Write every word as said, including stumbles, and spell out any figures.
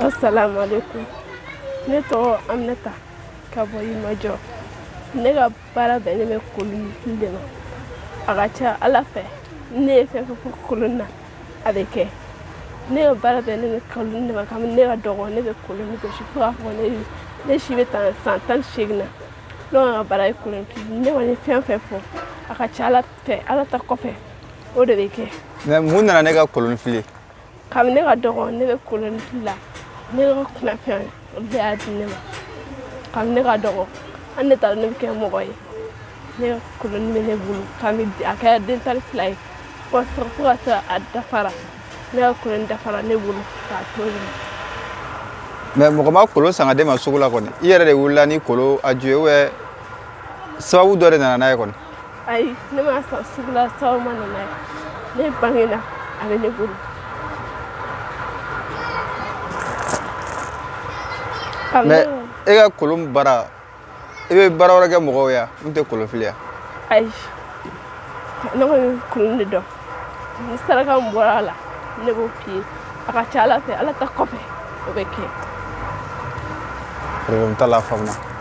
Assalamu alaikum. Ne tɔgɔ Aminata ka bɔ Yimajɔ. Ne ka baara bɛnnen bɛ kolon de ma. A ka ca Ala fɛ ne ye fɛn fɛn fɔ kolon na a bɛ kɛ. Ne ka baara bɛnnen bɛ kolon de ma kabini ne ka dɔgɔ ne bɛ kolon gosi fo k'a fɔ ne ne si bɛ taa san tan ni seegin na. Ne ka baara ye kolon ne kɔni fɛn fɛn fɔ a ka ca Ala fɛ Ala ta kɔfɛ o de bɛ kɛ. Mais mun nana ne ka kolon fili? Kabini ne ka dɔgɔ ne bɛ kolon la. Ne ka kunnafɛn o de y'a di ne ma. Kabini ne ka dɔgɔ hali ne taara ne bɛ kɛ mɔgɔ ye. Ne ka kolon bɛ ne bolo kabini a kɛra den tan ni fila ye fo ka se a dafara. Ne ka kolon dafara ne bolo k'a to yen. Mais mɔgɔ ma kolon san ka d'e ma sugu la kɔni i yɛrɛ de wulila ni kolon a ju ye ou bien sababu dɔ de nana n'a ye kɔni? Ayi ne ma san sugu la sababu ma na n'a ye. Ne bangena a bɛ ne bolo. Mais e ka kolon baara e bɛ baara wɛrɛ kɛ mɔgɔw ye mun tɛ kolon fili ya? Ayi ne kɔni kolon de dɔn. Ni saraka min bɔra a la ne b'o f'i ye. A ka ca Ala fɛ Ala ta kɔfɛ o bɛ kɛ. Problème t'a la, faamuya.